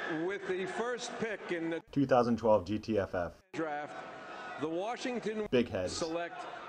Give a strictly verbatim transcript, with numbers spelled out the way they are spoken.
With the first pick in the two thousand twelve G T F F draft, the Washington Big Heads select